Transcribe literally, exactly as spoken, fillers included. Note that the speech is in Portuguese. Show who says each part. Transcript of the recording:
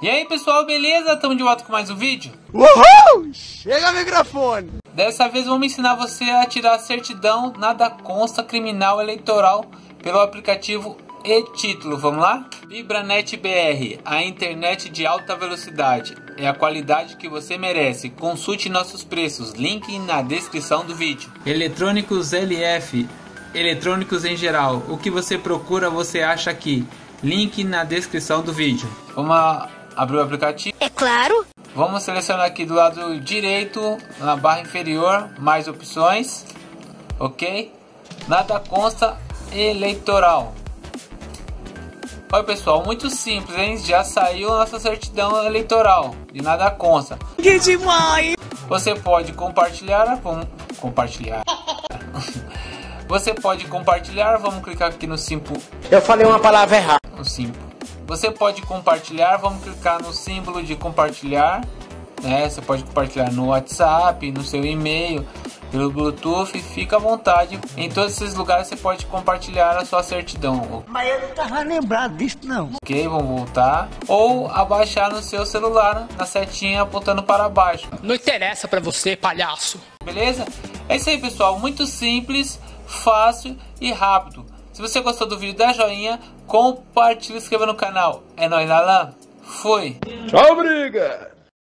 Speaker 1: E aí pessoal, beleza? Estamos de volta com mais um vídeo.
Speaker 2: Uhul! Chega o microfone!
Speaker 1: Dessa vez vamos ensinar você a tirar a certidão nada consta criminal eleitoral pelo aplicativo e-Título. Vamos lá? Fibranet B R, a internet de alta velocidade. É a qualidade que você merece. Consulte nossos preços, link na descrição do vídeo. Eletrônicos L F, eletrônicos em geral. O que você procura você acha aqui. Link na descrição do vídeo. Vamos abrir o aplicativo.
Speaker 3: É claro.
Speaker 1: Vamos selecionar aqui do lado direito, na barra inferior, mais opções. Ok? Nada consta eleitoral. Olha pessoal, muito simples, hein? Já saiu a nossa certidão eleitoral. De nada consta.
Speaker 3: Que demais!
Speaker 1: Você pode compartilhar. Vamos compartilhar. Você pode compartilhar. Vamos clicar aqui no símbolo.
Speaker 2: Eu falei uma palavra errada.
Speaker 1: No símbolo. Você pode compartilhar. Vamos clicar no símbolo de compartilhar. Né? Você pode compartilhar no WhatsApp, no seu e-mail, pelo Bluetooth. Fica à vontade. Em todos esses lugares você pode compartilhar a sua certidão.
Speaker 3: Mas eu não tava lembrado disso não.
Speaker 1: Ok, vamos voltar. Ou abaixar no seu celular, na setinha apontando para baixo.
Speaker 4: Não interessa pra você, palhaço.
Speaker 1: Beleza? É isso aí pessoal, muito simples, fácil e rápido. Se você gostou do vídeo, dá joinha, compartilha e se inscreva no canal. É nóis, Alan. Fui.
Speaker 2: Tchau, briga!